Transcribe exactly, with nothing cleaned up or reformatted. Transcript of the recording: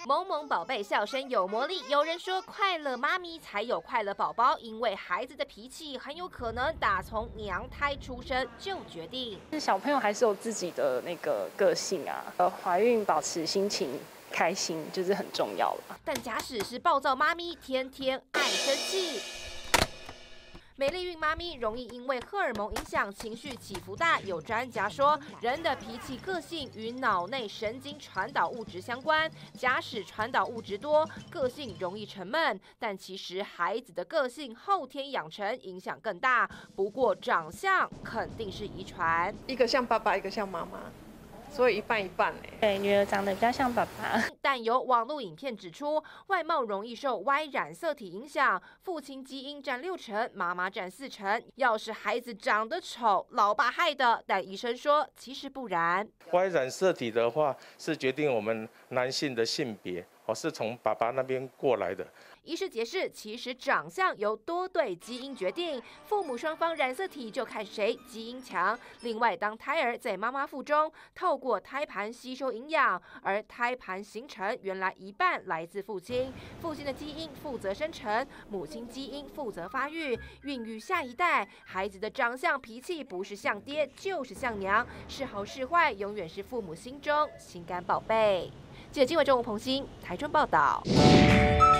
萌萌宝贝笑声有魔力，有人说快乐妈咪才有快乐宝宝，因为孩子的脾气很有可能打从娘胎出生就决定。 小朋友还是有自己的那个个性啊，呃，怀孕保持心情开心就是很重要了。 但假使是暴躁妈咪，天天爱生气。美丽孕妈咪容易因为荷尔蒙影响情绪起伏大，有专家说，人的脾气个性与脑内神经传导物质相关。假使传导物质多，个性容易沉闷。但其实孩子的个性后天养成影响更大。不过长相肯定是遗传， 一个像爸爸，一个像妈妈。所以一半一半哎， 对，女儿长得比较像爸爸。 但有网络影片指出，外貌容易受 Y 染色体影响，父亲基因占六成，妈妈占四成。要是孩子长得丑，老爸害的，但医生说其实不然。 Y 染色体的话，是决定我们男性的性别，哦，是从爸爸那边过来的。 医师解释，其实长相由多对基因决定，父母双方染色体就看谁基因强。另外，当胎儿在妈妈腹中，透过胎盘吸收营养，而胎盘形成原来一半来自父亲，父亲的基因负责生成，母亲基因负责发育，孕育下一代。孩子的长相脾气不是像爹就是像娘，是好是坏，永远是父母心中心肝宝贝。记者今晚中午彭欣台中报道。